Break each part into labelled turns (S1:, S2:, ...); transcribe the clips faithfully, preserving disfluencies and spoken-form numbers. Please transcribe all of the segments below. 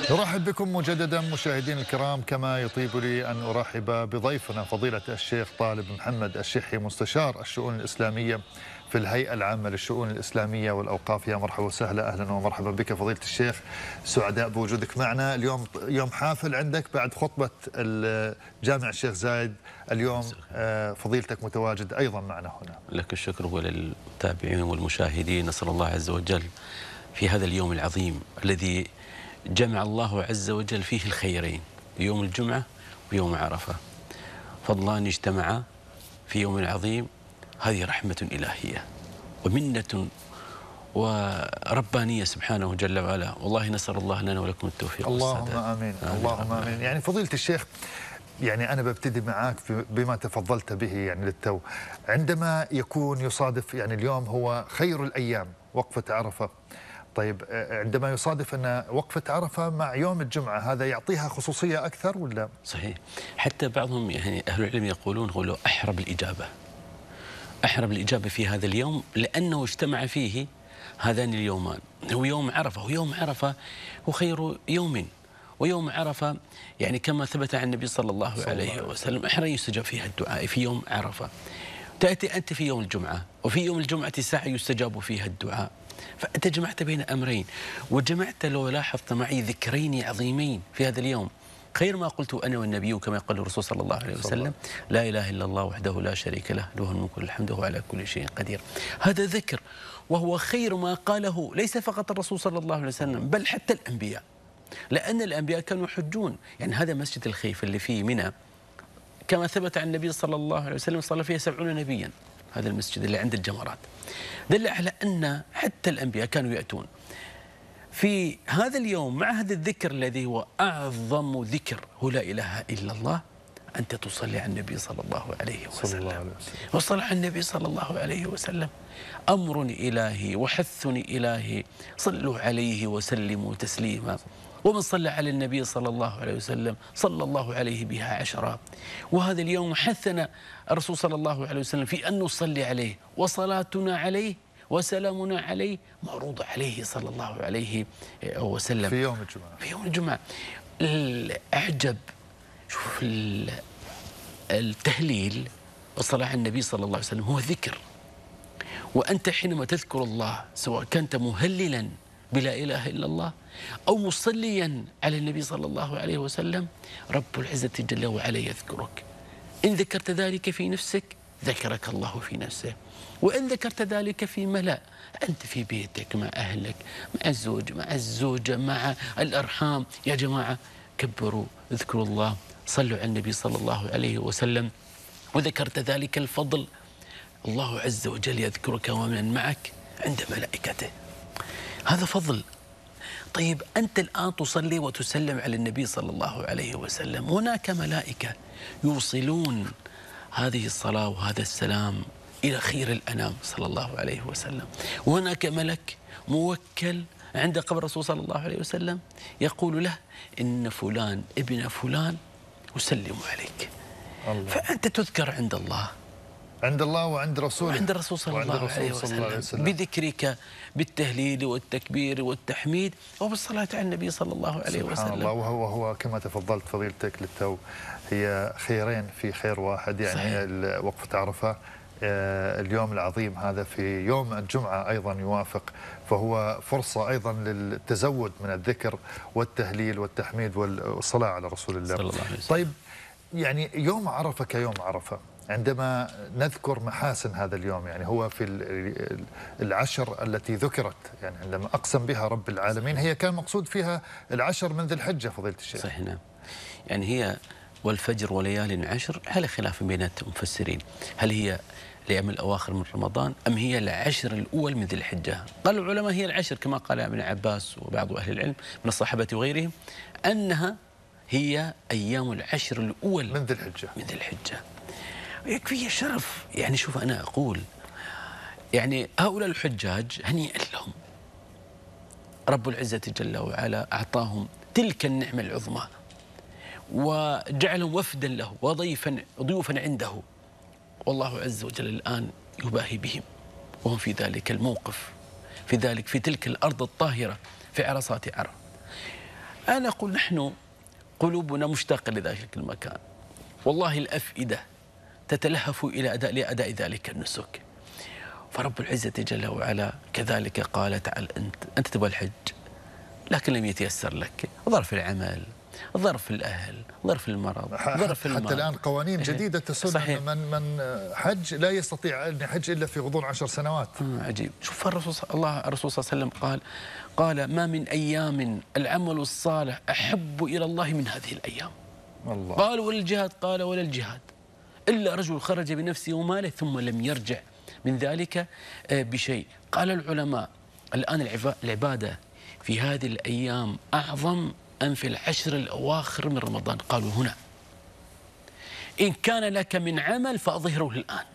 S1: أرحب بكم مجددا مشاهدين الكرام، كما يطيب لي أن أرحب بضيفنا فضيلة الشيخ طالب محمد الشحي، مستشار الشؤون الإسلامية في الهيئة العامة للشؤون الإسلامية والأوقاف. يا مرحبا وسهلا، أهلا ومرحبا بك فضيلة الشيخ، سعداء بوجودك معنا. اليوم يوم حافل عندك بعد خطبة الجامع الشيخ زايد، اليوم فضيلتك متواجد أيضا معنا هنا.
S2: لك الشكر وللمتابعين والمشاهدين. نسأل الله عز وجل في هذا اليوم العظيم الذي جمع الله عز وجل فيه الخيرين، يوم الجمعة ويوم عرفة، فضلان اجتمعا في يوم عظيم. هذه رحمة إلهية ومنة وربانية سبحانه جل وعلا، والله نسأل الله لنا ولكم التوفيق
S1: اللهم
S2: والسداد.
S1: آمين. اللهم آمين. يعني فضيلة الشيخ، يعني أنا ببتدي معاك بما تفضلت به يعني للتو، عندما يكون يصادف يعني اليوم هو خير الأيام وقفة عرفة، طيب عندما يصادف أن وقفة عرفة مع يوم الجمعة، هذا يعطيها خصوصية أكثر ولا؟
S2: صحيح، حتى بعضهم يعني أهل العلم يقولون هو لو أحرى بالإجابة، أحرى بالإجابة في هذا اليوم لأنه اجتمع فيه هذان اليومان. هو يوم عرفة، ويوم عرفة هو خير يوم، ويوم عرفة يعني كما ثبت عن النبي صلى الله صلى عليه الله وسلم أحرى يستجاب فيها الدعاء في يوم عرفة. تأتي أنت في يوم الجمعة، وفي يوم الجمعة ساعة يستجاب فيها الدعاء، فأنت جمعت بين أمرين، وجمعت لو لاحظت معي ذكرين عظيمين في هذا اليوم. خير ما قلت أنا والنبي كما قال الرسول صلى الله عليه وسلم: لا إله إلا الله وحده لا شريك له، له الملك والحمد وهو على كل شيء قدير. هذا ذكر، وهو خير ما قاله ليس فقط الرسول صلى الله عليه وسلم بل حتى الأنبياء، لأن الأنبياء كانوا يحجون. يعني هذا مسجد الخيف اللي فيه منى كما ثبت عن النبي صلى الله عليه وسلم صلى فيها سبعون نبيا، هذا المسجد اللي عند الجمرات، دل على أن حتى الأنبياء كانوا يأتون في هذا اليوم مع هذا الذكر الذي هو أعظم ذكر، هو لا إله إلا الله. أنت تصلي على النبي صلى الله عليه وسلم، والصلاة على النبي صلى الله عليه وسلم أمر إلهي وحث إلهي، صلوا عليه وسلموا تسليما. ومن صلى على النبي صلى الله عليه وسلم صلى الله عليه بها عشرا. وهذا اليوم حثنا الرسول صلى الله عليه وسلم في أن نصلي عليه، وصلاتنا عليه وسلامنا عليه معروض عليه صلى الله عليه وسلم
S1: في يوم الجمعة.
S2: في يوم الجمعة الأعجب، شوف التهليل والصلاة على النبي صلى الله عليه وسلم هو ذكر، وأنت حينما تذكر الله سواء كنت مهللا بلا إله إلا الله أو مصليا على النبي صلى الله عليه وسلم، رب العزة جل وعلا يذكرك. إن ذكرت ذلك في نفسك ذكرك الله في نفسه، وإن ذكرت ذلك في ملأ، أنت في بيتك مع أهلك، مع الزوج مع الزوجة مع الأرحام، يا جماعة كبروا، اذكروا الله، صلوا على النبي صلى الله عليه وسلم. وذكرت ذلك الفضل، الله عز وجل يذكرك ومن معك عند ملائكته، هذا فضل. طيب أنت الآن تصلي وتسلم على النبي صلى الله عليه وسلم، هناك ملائكة يوصلون هذه الصلاة وهذا السلام إلى خير الأنام صلى الله عليه وسلم. وهناك ملك موكل عند قبر الرسول صلى الله عليه وسلم يقول له: إن فلان ابن فلان يسلم عليك. الله. فأنت تذكر عند الله،
S1: عند الله وعند رسوله،
S2: وعند الرسول صلى الله عليه وسلم، وسلم بذكرك بالتهليل والتكبير والتحميد وبالصلاة على النبي صلى الله عليه
S1: سبحان
S2: وسلم.
S1: سبحان الله. وهو هو كما تفضلت فضيلتك للتو، هي خيرين في خير واحد، يعني وقفة عرفة اليوم العظيم هذا في يوم الجمعة أيضا يوافق، فهو فرصة أيضا للتزود من الذكر والتهليل والتحميد والصلاة على رسول الله صلى الله عليه وسلم. طيب يعني يوم عرفة كيوم عرفة، عندما نذكر محاسن هذا اليوم، يعني هو في العشر التي ذكرت، يعني عندما أقسم بها رب العالمين، هي كان مقصود فيها العشر من ذي الحجة فضيلة الشيخ.
S2: صحيح، نعم. يعني هي والفجر وليال عشر على خلاف بين المفسرين، هل هي الأيام الأواخر من رمضان أم هي العشر الأول من ذي الحجة؟ قال العلماء هي العشر كما قال ابن عباس وبعض أهل العلم من الصحابة وغيرهم، أنها هي أيام العشر الأول
S1: من ذي الحجة
S2: من ذي الحجة. يكفي شرف. يعني شوف أنا أقول يعني هؤلاء الحجاج هنيئا لهم، رب العزة جل وعلا أعطاهم تلك النعمة العظمى وجعلهم وفدا له وضيفا ضيوفا عنده، والله عز وجل الآن يباهي بهم وهم في ذلك الموقف، في ذلك في تلك الأرض الطاهرة في عرصات عرب. أنا أقول نحن قلوبنا مشتاقة لذلك المكان، والله الأفئدة تتلهف إلى أداء لأداء ذلك النسك. فرب العزة جل وعلا كذلك قال تعالى أنت أنت تبغى الحج لكن لم يتيسر لك، ظرف العمل، ظرف الأهل، ظرف المرض، ظرف المال.
S1: حتى الآن قوانين جديدة تسن أن من من حج لا يستطيع أن يحج إلا في غضون عشر سنوات.
S2: عجيب. شوف الرسول الله الرسول صلى الله عليه وسلم قال قال ما من أيام العمل الصالح أحب إلى الله من هذه الأيام.
S1: الله.
S2: قال ولا الجهاد؟ قال ولا الجهاد إلا رجل خرج بنفسه وماله ثم لم يرجع من ذلك بشيء. قال العلماء الآن العبادة في هذه الأيام أعظم أم في العشر الأواخر من رمضان؟ قالوا هنا إن كان لك من عمل فأظهره الآن.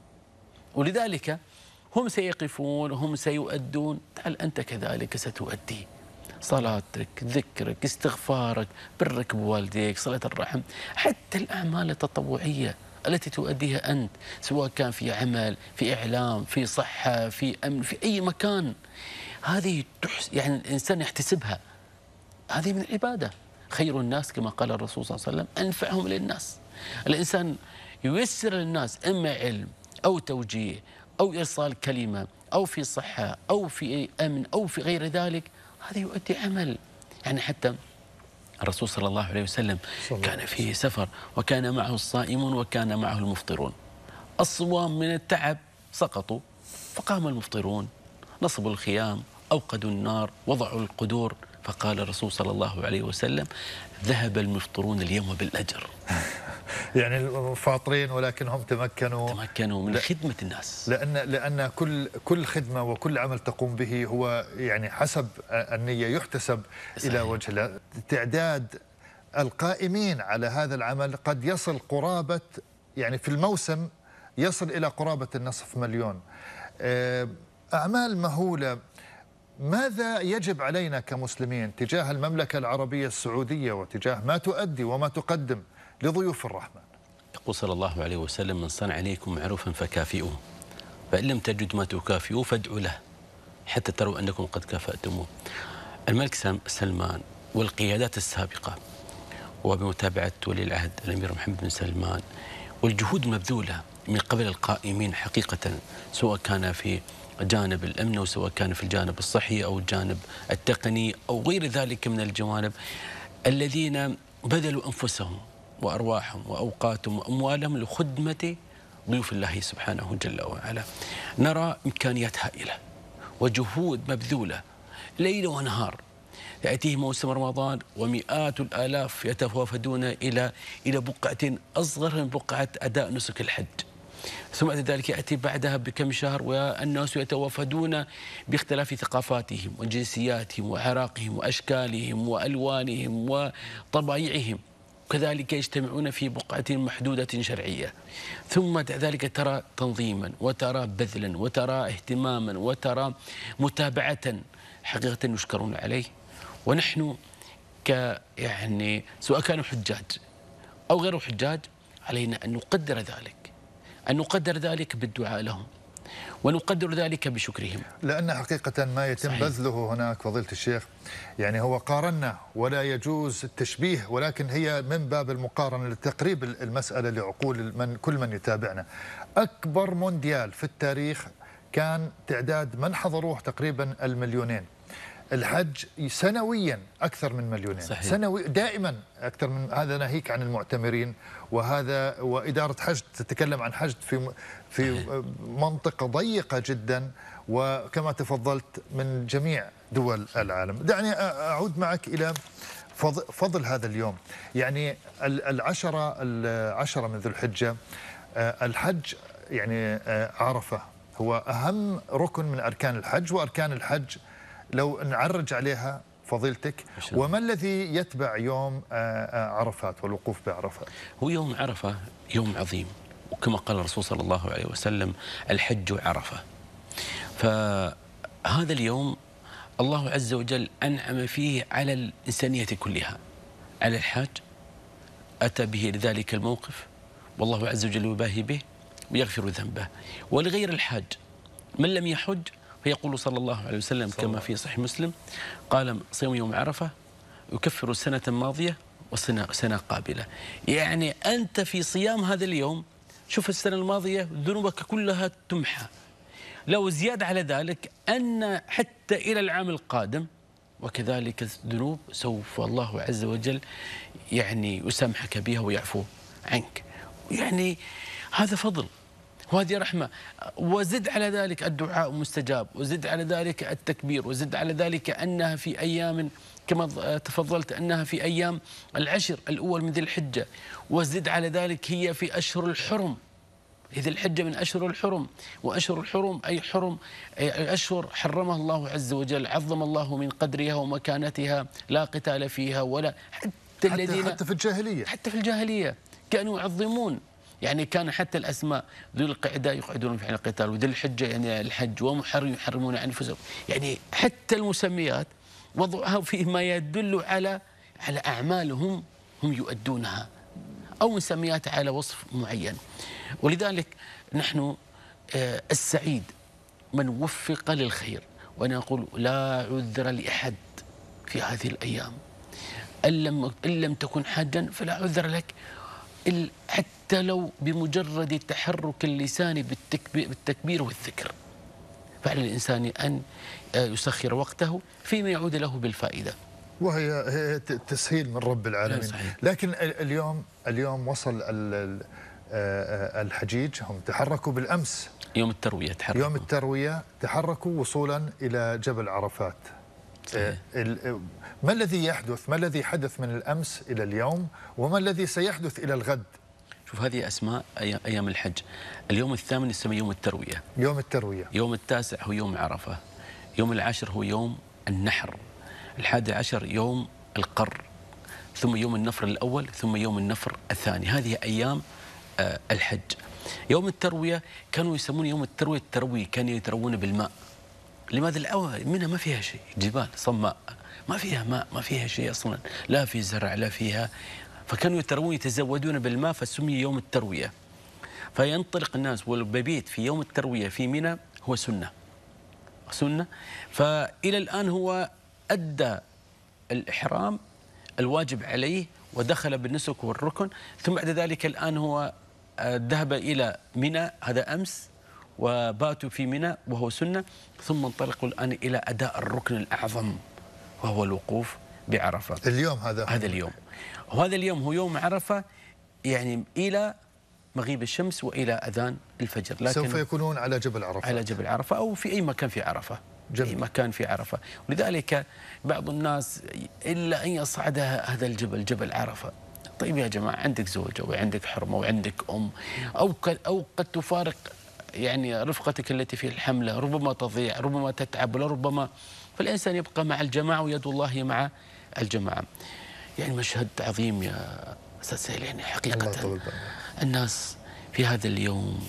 S2: ولذلك هم سيقفون وهم سيؤدون، تعال أنت كذلك ستؤدي صلاتك، ذكرك، استغفارك، برك بوالديك، صلة الرحم، حتى الأعمال التطوعية التي تؤديها أنت، سواء كان في عمل، في إعلام، في صحة، في أمن، في أي مكان، هذه يعني الإنسان يحتسبها، هذه من العبادة. خير الناس كما قال الرسول صلى الله عليه وسلم أنفعهم للناس. الإنسان ييسر للناس إما علم أو توجيه أو إيصال كلمة أو في صحة أو في أمن أو في غير ذلك، هذا يؤدي عمل. يعني حتى الرسول صلى الله عليه وسلم كان في سفر وكان معه الصائمون وكان معه المفطرون. الصوام من التعب سقطوا فقام المفطرون، نصبوا الخيام، أوقدوا النار، وضعوا القدور، فقال الرسول صلى الله عليه وسلم ذهب المفطرون اليوم بالأجر.
S1: يعني الفاطرين ولكنهم تمكنوا
S2: تمكنوا من خدمة الناس،
S1: لأن لأن كل كل خدمة وكل عمل تقوم به هو يعني حسب النية يحتسب صحيح. إلى وجه الله. تعداد القائمين على هذا العمل قد يصل قرابة، يعني في الموسم يصل إلى قرابة النصف مليون. أعمال مهولة. ماذا يجب علينا كمسلمين تجاه المملكة العربية السعودية وتجاه ما تؤدي وما تقدم لضيوف الرحمن؟
S2: يقول صلى الله عليه وسلم من صنع عليكم معروفا فكافئوه، فإن لم تجد ما تكافئوه فادعوا له حتى تروا أنكم قد كافأتموه. الملك سلمان والقيادات السابقة وبمتابعة ولي العهد الأمير محمد بن سلمان والجهود المبذولة من قبل القائمين حقيقة، سواء كان في جانب الأمن أو سواء كان في الجانب الصحي أو الجانب التقني أو غير ذلك من الجوانب، الذين بذلوا أنفسهم وأرواحهم وأوقاتهم وأموالهم لخدمة ضيوف الله سبحانه جل وعلا. نرى إمكانيات هائلة وجهود مبذولة ليل ونهار. يأتيه موسم رمضان ومئات الآلاف يتوافدون إلى إلى بقعة أصغر من بقعة أداء نسك الحج، ثم بعد ذلك يأتي بعدها بكم شهر والناس يتوافدون باختلاف ثقافاتهم وجنسياتهم وعراقهم وأشكالهم وألوانهم وطبائعهم، كذلك يجتمعون في بقعة محدودة شرعية، ثم بعد ذلك ترى تنظيما وترى بذلا وترى اهتماما وترى متابعة حقيقة يشكرون عليه. ونحن ك يعني سواء كانوا حجاج أو غير حجاج علينا أن نقدر ذلك، أن نقدر ذلك بالدعاء لهم ونقدر ذلك بشكرهم،
S1: لأن حقيقة ما يتم صحيح. بذله هناك فضيلة الشيخ يعني هو قارنا ولا يجوز التشبيه، ولكن هي من باب المقارنة لتقريب المسألة لعقول من كل من يتابعنا. أكبر مونديال في التاريخ كان تعداد من حضروه تقريبا المليونين. الحج سنويا أكثر من مليونين صحيح. سنوي دائما أكثر من هذا، ناهيك عن المعتمرين، وهذا وإدارة حج تتكلم عن حج في في صحيح. منطقة ضيقة جدا، وكما تفضلت من جميع دول العالم. دعني أعود معك إلى فضل هذا اليوم، يعني العشرة العشرة من ذو الحجة. الحج يعني عرفة هو أهم ركن من أركان الحج، وأركان الحج لو نعرج عليها فضيلتك، وما الذي يتبع يوم عرفات والوقوف بعرفة؟
S2: هو يوم عرفة يوم عظيم، وكما قال الرسول صلى الله عليه وسلم الحج عرفة. فهذا اليوم الله عز وجل أنعم فيه على الإنسانية كلها. على الحاج أتى به لذلك الموقف والله عز وجل يباهي به ويغفر ذنبه، ولغير الحاج من لم يحج فيقول صلى الله عليه وسلم كما في صحيح مسلم قال صيام يوم عرفة يكفر السنة الماضية وسنة سنة قابلة. يعني أنت في صيام هذا اليوم شوف السنة الماضية ذنوبك كلها تمحى. لو زيادة على ذلك أن حتى إلى العام القادم وكذلك الذنوب سوف الله عز وجل يعني يسامحك بها ويعفو عنك. يعني هذا فضل وهذه رحمة. وزد على ذلك الدعاء مستجاب، وزد على ذلك التكبير، وزد على ذلك أنها في أيام كما تفضلت أنها في أيام العشر الأول من ذي الحجة، وزد على ذلك هي في أشهر الحرم. ذي الحجة من أشهر الحرم، وأشهر الحرم أي حرم أي أشهر حرمها الله عز وجل، عظم الله من قدرها ومكانتها، لا قتال فيها ولا حتى, حتى الذين
S1: حتى في الجاهلية
S2: حتى في الجاهلية كانوا يعظمون. يعني كان حتى الأسماء ذو القعدة يقعدون في القتال، وذي الحجة يعني الحج، ومحرم يحرمون أنفسهم. يعني حتى المسميات وضعها فيما يدل على على أعمالهم هم يؤدونها، أو مسميات على وصف معين. ولذلك نحن السعيد من وفق للخير. وأنا أقول لا عذر لأحد في هذه الأيام، إن لم, إن لم تكن حاجا فلا عذر لك، حتى لو بمجرد تحرك اللسان بالتكبير, بالتكبير والذكر. فعلى الإنسان أن يسخر وقته فيما يعود له بالفائدة،
S1: وهي تسهيل من رب العالمين. لكن اليوم اليوم وصل الحجيج، هم تحركوا بالأمس
S2: يوم التروية تحركوا.
S1: يوم التروية تحركوا وصولا إلى جبل عرفات. صحيح. ما الذي يحدث ما الذي حدث من الأمس إلى اليوم، وما الذي سيحدث إلى الغد؟
S2: شوف هذه أسماء أيام الحج. اليوم الثامن يسمى يوم التروية.
S1: يوم التروية.
S2: يوم التاسع هو يوم عرفة. يوم العاشر هو يوم النحر. الحادي عشر يوم القر، ثم يوم النفر الأول، ثم يوم النفر الثاني. هذه أيام الحج. يوم التروية كانوا يسمون يوم التروية التروي، كانوا يتروون بالماء. لماذا؟ الأول منها ما فيها شيء، جبال صماء ما فيها ماء، ما فيها شيء أصلا، لا في زرع لا فيها، فكانوا يتروون يتزودون بالماء، فسمي يوم التروية. فينطلق الناس والمبيت في يوم التروية في منى هو سنة سنة. فإلى الآن هو أدى الإحرام الواجب عليه ودخل بالنسك والركن، ثم بعد ذلك الآن هو ذهب إلى منى، هذا أمس، وباتوا في منى وهو سنة، ثم انطلقوا الآن إلى أداء الركن الأعظم وهو الوقوف بعرفة.
S1: اليوم هذا
S2: هذا اليوم وهذا اليوم هو يوم عرفة، يعني إلى مغيب الشمس وإلى أذان الفجر.
S1: لكن سوف يكونون على جبل عرفة،
S2: على جبل عرفة أو في أي مكان في عرفة،
S1: جميل.
S2: أي مكان في عرفة. ولذلك بعض الناس إلا أن يصعد هذا الجبل، جبل عرفة. طيب يا جماعة، عندك زوجة وعندك حرمة وعندك أم، أو أو قد تفارق يعني رفقتك التي في الحملة، ربما تضيع، ربما تتعب، لربما، فالإنسان يبقى مع الجماعة ويد الله مع الجماعة. يعني مشهد عظيم يا أستاذ سهيل. يعني حقيقة الناس في هذا اليوم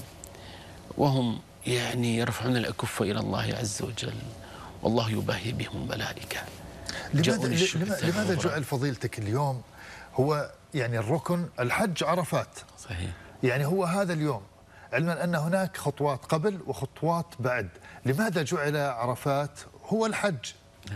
S2: وهم يعني يرفعون الأكف إلى الله عز وجل، والله يباهي بهم الملائكة.
S1: لماذا, لماذا جعل فضيلتك اليوم هو يعني الركن الحج عرفات؟
S2: صحيح.
S1: يعني هو هذا اليوم، علما أن هناك خطوات قبل وخطوات بعد، لماذا جعل عرفات هو الحج؟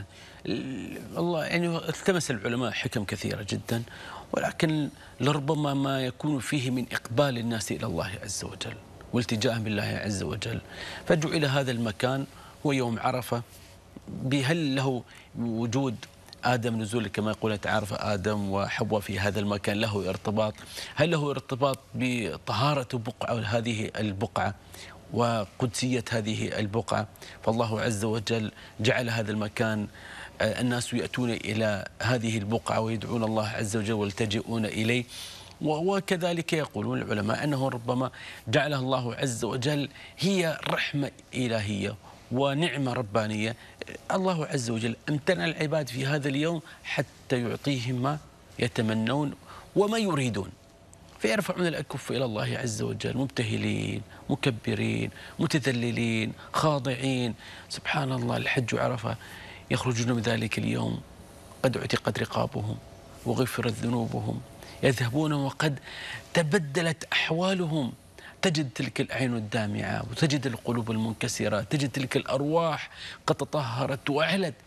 S2: الله يعني التمس العلماء حكم كثيرة جدا، ولكن لربما ما يكون فيه من إقبال الناس إلى الله عز وجل والتجاءهم بالله عز وجل، فجعل هذا المكان هو يوم عرفة. بهل له وجود آدم نزول كما يقول تعارف آدم وحواء في هذا المكان، له ارتباط؟ هل له ارتباط بطهارة بقعة هذه البقعة وقدسية هذه البقعة؟ فالله عز وجل جعل هذا المكان الناس يأتون إلى هذه البقعة ويدعون الله عز وجل ويلتجئون إليه. وكذلك يقولون العلماء أنه ربما جعلها الله عز وجل هي رحمة إلهية ونعمة ربانية. الله عز وجل امتنع العباد في هذا اليوم حتى يعطيهم ما يتمنون وما يريدون، فيرفعون الأكف إلى الله عز وجل مبتهلين مكبرين متذللين خاضعين. سبحان الله، الحج عرفة يخرجون من ذلك اليوم قد اعتقت رقابهم وغفرت ذنوبهم، يذهبون وقد تبدلت أحوالهم. تجد تلك الأعين الدامعة وتجد القلوب المنكسرة، تجد تلك الأرواح قد تطهرت وأعلت.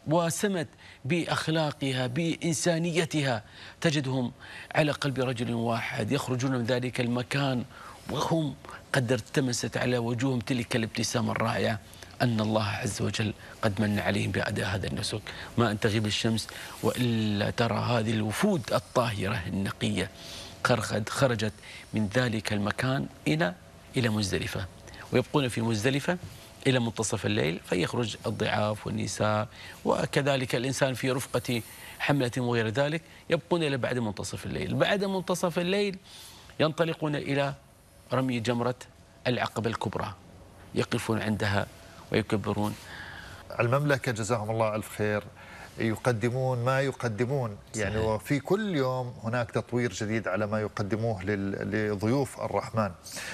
S2: وسمت بأخلاقها بإنسانيتها، تجدهم على قلب رجل واحد يخرجون من ذلك المكان وهم قد ارتمست على وجوههم تلك الابتسامة الرائعة أن الله عز وجل قد من عليهم بأداء هذا النسك. ما أن تغيب الشمس وإلا ترى هذه الوفود الطاهرة النقية قد خرجت من ذلك المكان إلى إلى مزدلفة، ويبقون في مزدلفة إلى منتصف الليل، فيخرج الضعاف والنساء وكذلك الإنسان في رفقة حملة وغير ذلك، يبقون إلى بعد منتصف الليل. بعد منتصف الليل ينطلقون إلى رمي جمرة العقبة الكبرى، يقفون عندها ويكبرون.
S1: المملكة جزاهم الله ألف خير يقدمون ما يقدمون يعني صحيح. وفي كل يوم هناك تطوير جديد على ما يقدموه لضيوف الرحمن.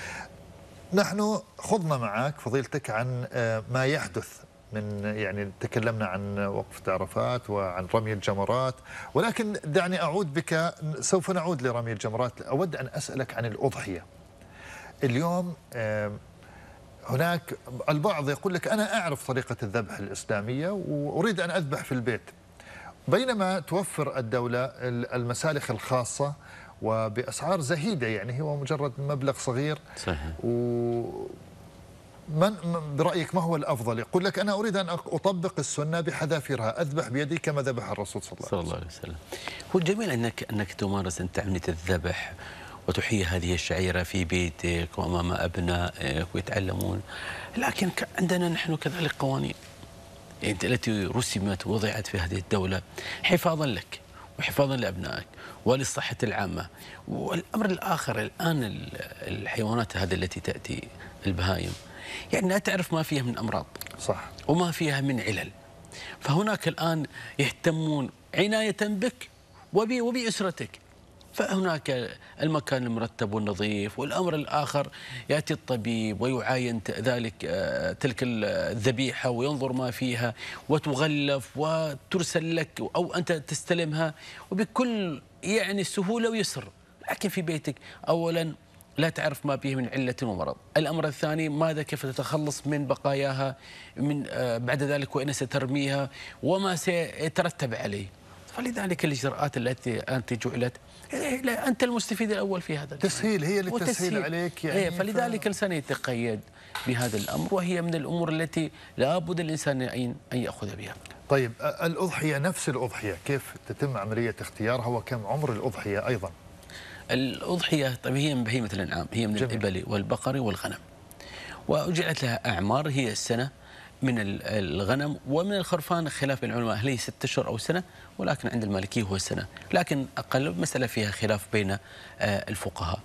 S1: نحن خضنا معك فضيلتك عن ما يحدث من يعني تكلمنا عن وقفة عرفات وعن رمي الجمرات، ولكن دعني أعود بك، سوف نعود لرمي الجمرات. أود أن أسألك عن الأضحية. اليوم هناك البعض يقول لك أنا أعرف طريقة الذبح الإسلامية وأريد أن أذبح في البيت، بينما توفر الدولة المسالخ الخاصة وبأسعار زهيدة، يعني هو مجرد مبلغ صغير.
S2: صحيح.
S1: ومن برأيك ما هو الأفضل؟ يقول لك أنا أريد أن أطبق السنة بحذافيرها، أذبح بيدي كما ذبح الرسول صلى الله,
S2: صلى الله عليه وسلم. هو الجميل أنك أنك تمارس أنت عملية الذبح وتحيي هذه الشعيرة في بيتك وأمام أبنائك ويتعلمون، لكن عندنا نحن كذلك قوانين التي رسمت ووضعت في هذه الدولة حفاظا لك وحفاظا لأبنائك وللصحة العامة. والأمر الآخر الآن الحيوانات هذه التي تأتي البهائم يعني لا تعرف ما فيها من أمراض
S1: صح
S2: وما فيها من علل، فهناك الآن يهتمون عناية بك وبأسرتك، فهناك المكان المرتب والنظيف. والأمر الآخر يأتي الطبيب ويعاين ذلك تلك الذبيحة وينظر ما فيها وتغلف وترسل لك أو أنت تستلمها وبكل يعني سهولة ويسر. لكن في بيتك أولا لا تعرف ما به من علة ومرض، الأمر الثاني ماذا كيف تتخلص من بقاياها من بعد ذلك وإن سترميها وما سيترتب عليه. فلذلك الإجراءات التي أنت جعلت لا أنت المستفيد الأول في هذا
S1: تسهيل، هي للتسهيل عليك يعني.
S2: فلذلك ف... الإنسان يتقيد بهذا الأمر، وهي من الأمور التي لابد الإنسان أن يأخذ بها.
S1: طيب الأضحية نفس الأضحية كيف تتم عملية اختيارها وكم عمر الأضحية أيضا؟
S2: الأضحية طيب هي من بهيمة الأنعام، هي من جميل. الإبل والبقر والغنم، وجعلت لها أعمار هي السنة من الغنم، ومن الخرفان خلاف العلماء هل هي ست أشهر أو سنة، ولكن عند المالكية هو السنة، لكن أقل مسألة فيها خلاف بين الفقهاء.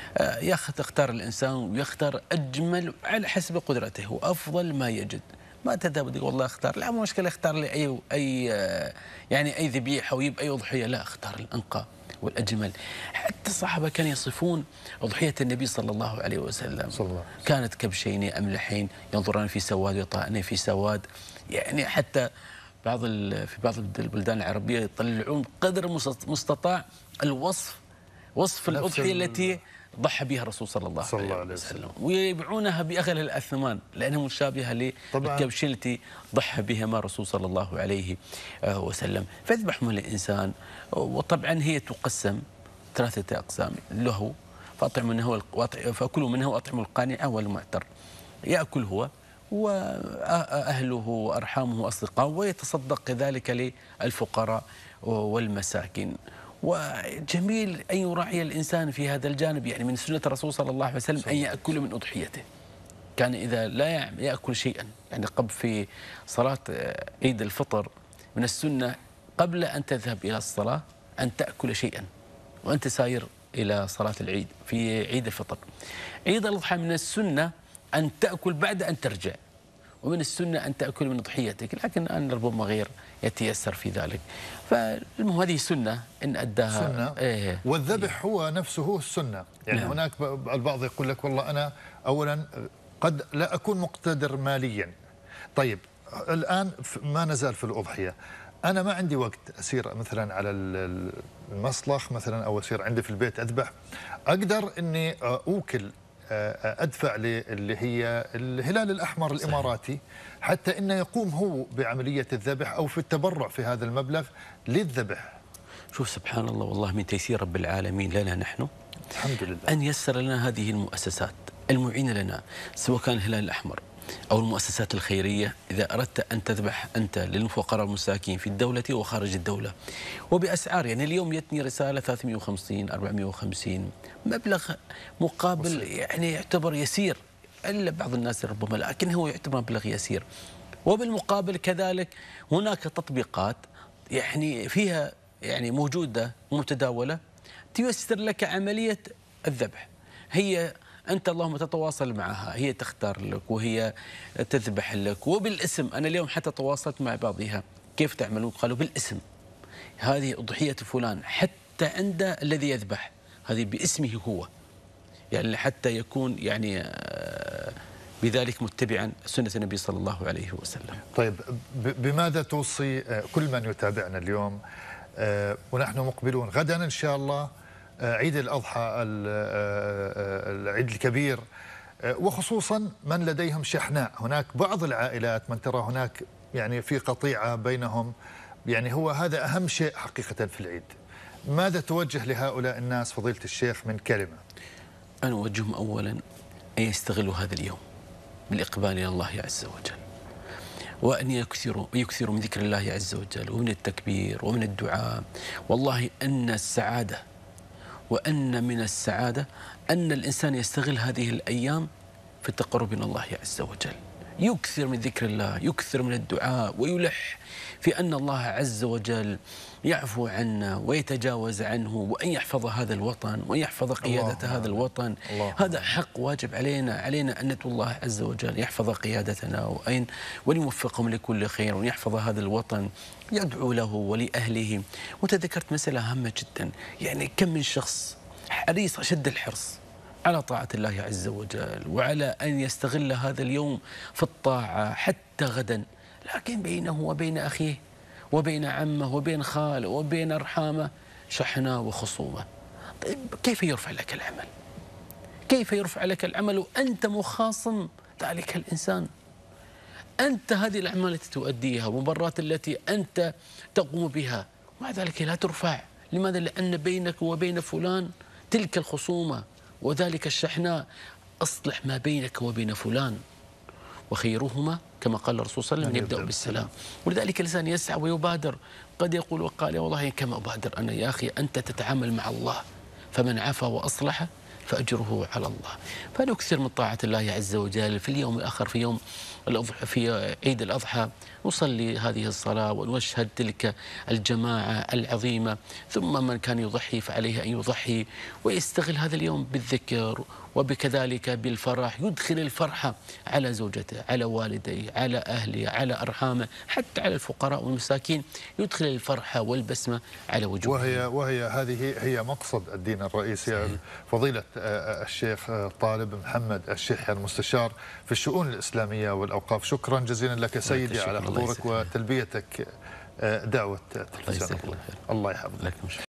S2: يختار الإنسان ويختار أجمل على حسب قدرته وأفضل ما يجد. ما تذهب تقول والله اختار، لا مو مشكلة اختار لي أي أي يعني أي ذبيحة ويب أي أضحية، لا اختار الأنقى والأجمل. حتى الصحابة كانوا يصفون أضحية النبي صلى الله عليه وسلم
S1: صلى الله.
S2: كانت كبشين أملحين ينظران في سواد ويطأن في سواد، يعني حتى بعض في بعض البلدان العربية يطلعون قدر مستطاع الوصف وصف الأضحية التي ضحى بها الرسول صلى الله, صلى الله عليه وسلم، ويبيعونها بأغلى الأثمان لأنها مشابهة للكبش التي ضحى بها ما الرسول صلى الله عليه وسلم. فيذبح من الإنسان، وطبعا هي تقسم ثلاثة أقسام له، فأطعموا منه فأكلوا منه وأطعموا القانع والمعتر. يأكل هو وأهله وأرحامه وأصدقائه، ويتصدق كذلك للفقراء والمساكين. وجميل أن يراعي الإنسان في هذا الجانب، يعني من سنة الرسول صلى الله عليه وسلم أن يأكل من أضحيته. كان إذا لا يأكل شيئا، يعني قبل في صلاة عيد الفطر من السنة قبل أن تذهب إلى الصلاة أن تأكل شيئا وأنت ساير إلى صلاة العيد في عيد الفطر. عيد الأضحى من السنة أن تأكل بعد أن ترجع، ومن السنة أن تأكل من أضحيتك، لكن أن ربما غير يتيسر في ذلك. فالمهم هذه سنة إن أداها
S1: سنة. إيه. والذبح هو نفسه السنة، يعني نعم. هناك البعض يقول لك والله أنا أولا قد لا أكون مقتدر ماليا. طيب الآن ما نزال في الأضحية، أنا ما عندي وقت أسير مثلا على المصلخ مثلا أو أسير عندي في البيت أذبح، أقدر أني أوكل أدفع اللي هي الهلال الأحمر الإماراتي حتى إنه يقوم هو بعملية الذبح أو في التبرع في هذا المبلغ للذبح.
S2: شوف سبحان الله، والله من تيسير رب العالمين لنا نحن
S1: الحمد لله
S2: أن يسر لنا هذه المؤسسات المعينة لنا، سواء كان الهلال الأحمر أو المؤسسات الخيرية. إذا أردت أن تذبح أنت للفقراء والمساكين في الدولة وخارج الدولة وبأسعار، يعني اليوم يتني رسالة ثلاثمئة وخمسين أربعمئة وخمسين، مبلغ مقابل يعني يعتبر يسير، إلا بعض الناس ربما، لكن هو يعتبر مبلغ يسير. وبالمقابل كذلك هناك تطبيقات يعني فيها يعني موجودة ومتداولة تيسر لك عملية الذبح. هي أنت اللهم تتواصل معها، هي تختار لك وهي تذبح لك وبالاسم. أنا اليوم حتى تواصلت مع بعضها، كيف تعملون؟ قالوا بالاسم، هذه أضحية فلان، حتى عند الذي يذبح هذه باسمه هو، يعني حتى يكون يعني بذلك متبعا سنة النبي صلى الله عليه وسلم.
S1: طيب بماذا توصي كل من يتابعنا اليوم ونحن مقبلون غدا إن شاء الله عيد الأضحى العيد الكبير، وخصوصا من لديهم شحناء؟ هناك بعض العائلات من ترى هناك يعني في قطيعة بينهم، يعني هو هذا أهم شيء حقيقة في العيد. ماذا توجه لهؤلاء الناس فضيلة الشيخ من كلمة؟
S2: أنا أوجههم أولا أن يستغلوا هذا اليوم بالإقبال إلى الله عز وجل، وأن يكثروا يكثروا من ذكر الله عز وجل ومن التكبير ومن الدعاء. والله أن السعادة وأن من السعادة أن الإنسان يستغل هذه الأيام في التقرب من الله عز وجل، يكثر من ذكر الله، يكثر من الدعاء، ويلح في أن الله عز وجل يعفو عنا ويتجاوز عنه، وأن يحفظ هذا الوطن وأن يحفظ قيادة هذا الوطن. الله هذا حق واجب علينا علينا أن ندعو الله عز وجل يحفظ قيادتنا وأن وأن يوفقهم لكل خير وأن يحفظ هذا الوطن، يدعو له ولأهله. وتذكرت مسألة هامة جدا، يعني كم من شخص حريص أشد الحرص على طاعة الله عز وجل وعلى أن يستغل هذا اليوم في الطاعة حتى غدا، لكن بينه وبين أخيه وبين عمه وبين خاله وبين أرحامه شحنة وخصومة. طيب كيف يرفع لك العمل؟ كيف يرفع لك العمل وأنت مخاصم ذلك الإنسان؟ أنت هذه الأعمال التي تؤديها والمبرات التي أنت تقوم بها مع ذلك لا ترفع. لماذا؟ لأن بينك وبين فلان تلك الخصومة وذلك الشحناء. أصلح ما بينك وبين فلان، وخيرهما كما قال الرسول صلى الله عليه وسلم يبدأ بالسلام. ولذلك الإنسان يسعى ويبادر، قد يقول وقال يا والله كما أبادر أنا يا أخي، أنت تتعامل مع الله، فمن عفا وأصلح فأجره على الله. فنكثر من طاعة الله عز وجل في اليوم الآخر، في يوم الأضحى، في عيد الأضحى نصلي هذه الصلاة ونشهد تلك الجماعة العظيمة. ثم من كان يضحي فعليه أن يضحي ويستغل هذا اليوم بالذكر وبكذلك بالفرح، يدخل الفرحة على زوجته، على والديه، على أهله، على أرحامه، حتى على الفقراء والمساكين، يدخل الفرحة والبسمة على وجوههم.
S1: وهي وهي هذه هي مقصد الدين الرئيسي. فضيلة الشيخ طالب محمد الشيحي المستشار في الشؤون الإسلامية والأوقاف، شكرا جزيلا لك سيدي على حضورك وتلبيتك دعوة تلفزيون. الله يحفظك.